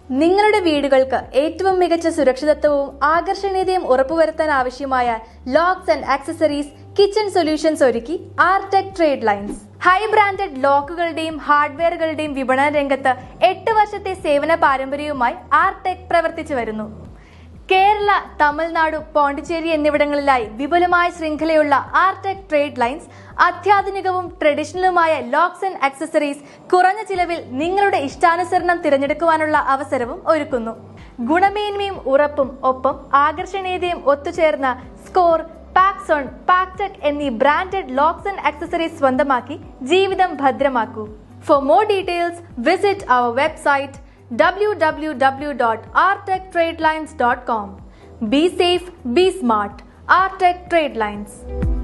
നിങ്ങളുടെ വീടുകൾക്ക് ഏറ്റവും മികച്ച സുരക്ഷിതത്വവും ആകർഷണീയതയും ഉറപ്പുവരുത്താൻ ആവശ്യമായ locks and accessories kitchen solutions ഒരുക്കി Artech trade lines. High branded ലോക്കുകളുടെയും ഹാർഡ്വെയറുകളുടെയും വിപണന രംഗത്ത് 8 വർഷത്തെ സേവന പാരമ്പര്യവുമായി ആർടെക് പ്രവർത്തിച്ചു വരുന്നു. കേരള, തമിഴ്നാട്, പോണ്ടിച്ചേരി എന്നിവിടങ്ങളിലായി വിപുലമായ ശൃംഖലയുള്ള ആർടെക് ട്രേഡ് ലൈൻസ് അത്യാധുനികവും ട്രഡീഷണലുമായ ലോക്സ് ആൻഡ് ആക്സസറീസ് കുറഞ്ഞ ചിലവിൽ നിങ്ങളുടെ ഇഷ്ടാനുസരണം തിരഞ്ഞെടുക്കുവാനുള്ള അവസരവും ഒരുക്കുന്നു. ഗുണമേന്മയും ഉറപ്പും ഒപ്പം ആകർഷണീയതയും ഒത്തുചേർന്ന സ്കോർ, പാക്സോൺ, പാക്ടെക് എന്നീ ബ്രാൻഡഡ് ലോക്സ് ആൻഡ് ആക്സസറീസ് സ്വന്തമാക്കി ജീവിതം ഭദ്രമാക്കൂ. For more details visit our website www.artechtradelines.com. Be safe, be smart. Artech Tradelines.